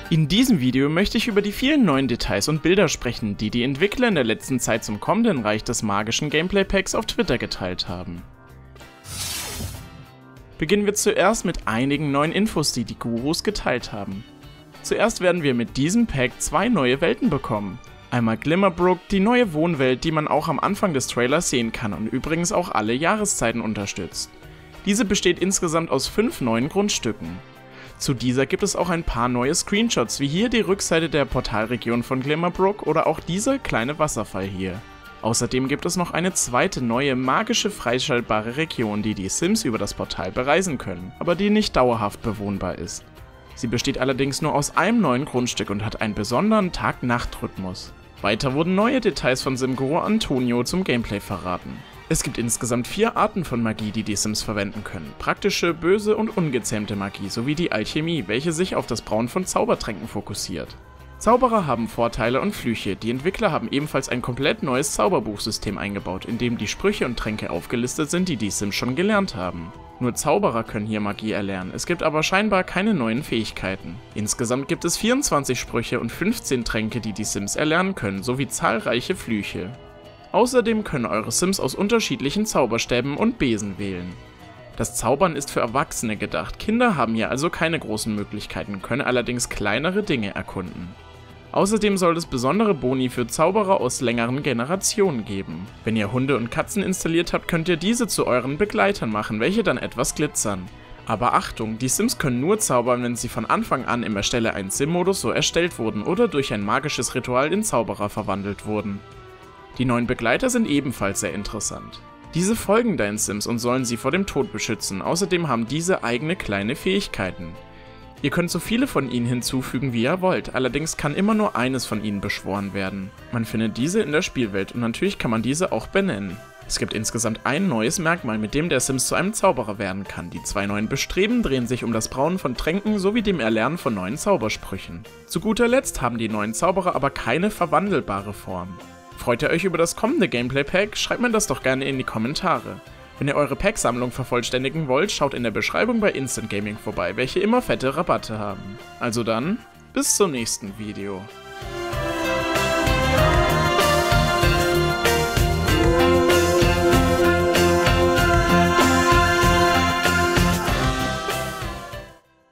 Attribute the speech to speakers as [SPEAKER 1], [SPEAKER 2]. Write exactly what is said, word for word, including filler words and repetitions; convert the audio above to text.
[SPEAKER 1] In diesem Video möchte ich über die vielen neuen Details und Bilder sprechen, die die Entwickler in der letzten Zeit zum kommenden Reich des magischen Gameplay-Packs auf Twitter geteilt haben. Beginnen wir zuerst mit einigen neuen Infos, die die Gurus geteilt haben. Zuerst werden wir mit diesem Pack zwei neue Welten bekommen. Einmal Glimmerbrook, die neue Wohnwelt, die man auch am Anfang des Trailers sehen kann und übrigens auch alle Jahreszeiten unterstützt. Diese besteht insgesamt aus fünf neuen Grundstücken. Zu dieser gibt es auch ein paar neue Screenshots, wie hier die Rückseite der Portalregion von Glimmerbrook oder auch dieser kleine Wasserfall hier. Außerdem gibt es noch eine zweite neue magische freischaltbare Region, die die Sims über das Portal bereisen können, aber die nicht dauerhaft bewohnbar ist. Sie besteht allerdings nur aus einem neuen Grundstück und hat einen besonderen Tag-Nacht-Rhythmus. Weiter wurden neue Details von Sim-Guru Antonio zum Gameplay verraten. Es gibt insgesamt vier Arten von Magie, die die Sims verwenden können. Praktische, böse und ungezähmte Magie sowie die Alchemie, welche sich auf das Brauen von Zaubertränken fokussiert. Zauberer haben Vorteile und Flüche, die Entwickler haben ebenfalls ein komplett neues Zauberbuchsystem eingebaut, in dem die Sprüche und Tränke aufgelistet sind, die die Sims schon gelernt haben. Nur Zauberer können hier Magie erlernen, es gibt aber scheinbar keine neuen Fähigkeiten. Insgesamt gibt es vierundzwanzig Sprüche und fünfzehn Tränke, die die Sims erlernen können, sowie zahlreiche Flüche. Außerdem können eure Sims aus unterschiedlichen Zauberstäben und Besen wählen. Das Zaubern ist für Erwachsene gedacht, Kinder haben hier also keine großen Möglichkeiten, können allerdings kleinere Dinge erkunden. Außerdem soll es besondere Boni für Zauberer aus längeren Generationen geben. Wenn ihr Hunde und Katzen installiert habt, könnt ihr diese zu euren Begleitern machen, welche dann etwas glitzern. Aber Achtung, die Sims können nur zaubern, wenn sie von Anfang an im Erstelle eins Sim-Modus so erstellt wurden oder durch ein magisches Ritual in Zauberer verwandelt wurden. Die neuen Begleiter sind ebenfalls sehr interessant. Diese folgen deinen Sims und sollen sie vor dem Tod beschützen, außerdem haben diese eigene kleine Fähigkeiten. Ihr könnt so viele von ihnen hinzufügen, wie ihr wollt, allerdings kann immer nur eines von ihnen beschworen werden. Man findet diese in der Spielwelt und natürlich kann man diese auch benennen. Es gibt insgesamt ein neues Merkmal, mit dem der Sims zu einem Zauberer werden kann. Die zwei neuen Bestreben drehen sich um das Brauen von Tränken sowie dem Erlernen von neuen Zaubersprüchen. Zu guter Letzt haben die neuen Zauberer aber keine verwandelbare Form. Freut ihr euch über das kommende Gameplay-Pack? Schreibt mir das doch gerne in die Kommentare. Wenn ihr eure Pack-Sammlung vervollständigen wollt, schaut in der Beschreibung bei Instant Gaming vorbei, welche immer fette Rabatte haben. Also dann, bis zum nächsten Video.